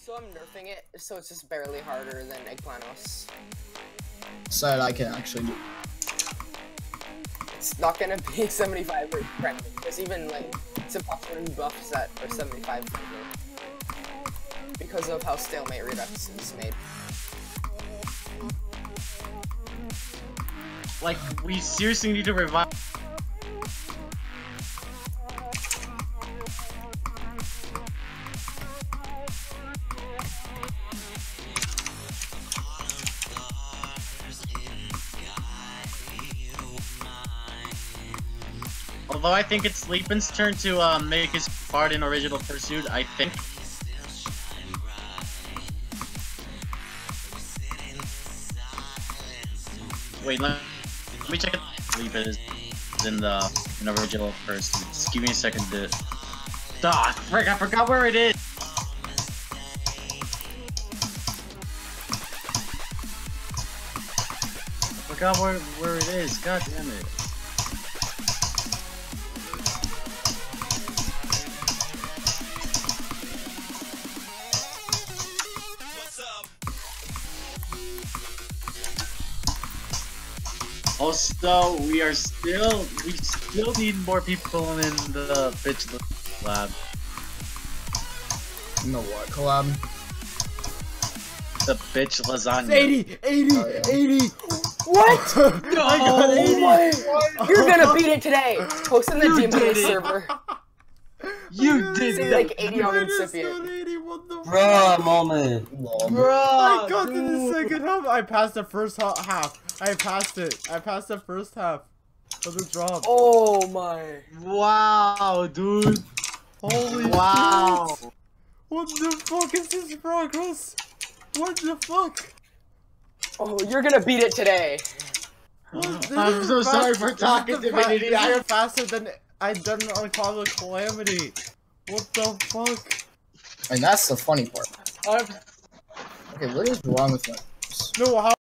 So I'm nerfing it, so it's just barely harder than Eggplanos. So that I can actually do. It's not gonna be 75 friendly, because even like it's impossible to buff set or 75 friendly because of how Stalemate Redux is made. Like, we seriously need to revive. Although I think it's Leapin's turn to make his part in Original Pursuit, I think. Wait, let me check it. Leapin is in Original Pursuit. Just give me a second to. Ah, frick! I forgot where it is. I forgot where it is. God damn it. Also, we still need more people in the bitch lab. In the what collab? The bitch lasagna. 80! 80! Oh, yeah. 80! What? No! I got 80! Oh, you're gonna beat it today! Post in the GMP server. You did Say that. like 80 on Incipient. 80, what the Bruh, moment. Bruh, I got to the second half. I passed the first half. I passed it. I passed the first half of the drop. Oh my. Wow, dude. Holy Wow. shit. What the fuck is this progress? What the fuck? Oh, you're gonna beat it today. I'm so sorry for talking to me. I am faster than I've done on Call of Calamity. What the fuck? And that's the funny part. I'm... Okay, what is wrong with that? No, how?